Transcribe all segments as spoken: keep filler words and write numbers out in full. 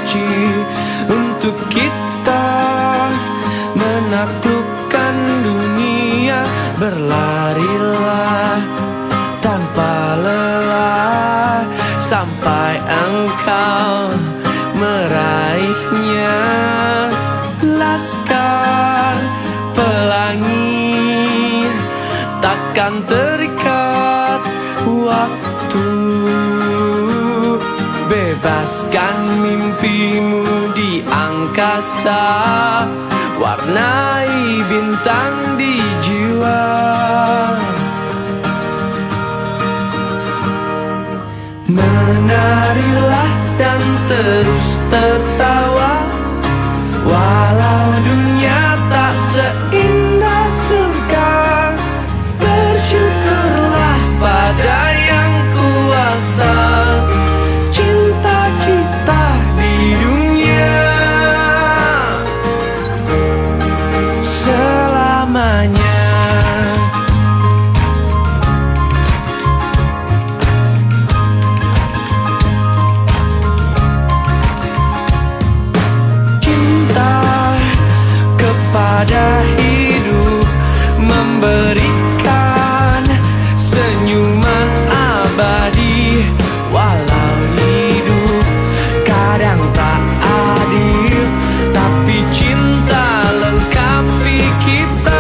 suci untuk kita menaklukkan dunia. Berlarilah tanpa lelah sampai engkau meraihnya. Laskar Pelangi takkan terikat waktu. Bebaskan mimpimu di angkasa, warnai bintang di jiwa. Menarilah dan terus tertawa, walau dunia tak seindah surga. Bersyukurlah pada yang kuasa, cinta kita di dunia selamanya. Pada hidup memberikan senyuman abadi, walau hidup kadang tak adil, tapi cinta lengkapi kita.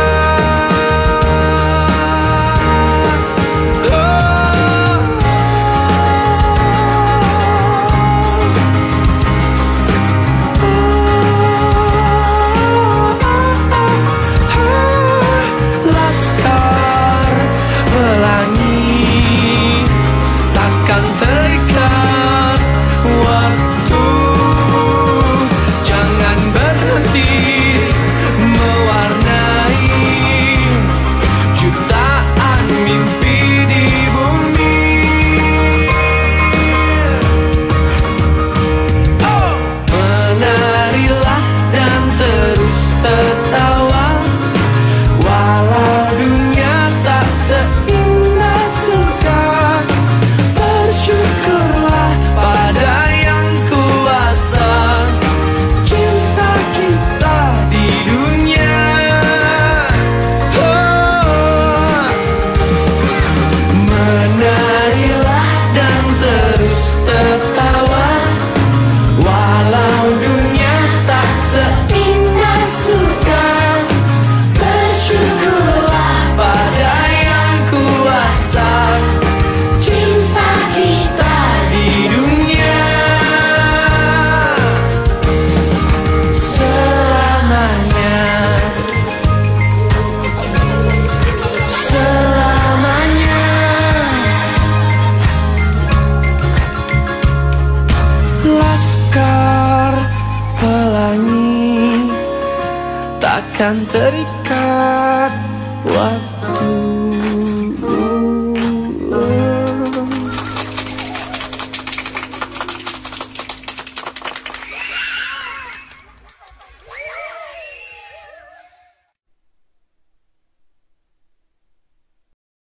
Laskar Pelangi takkan terikat waktu.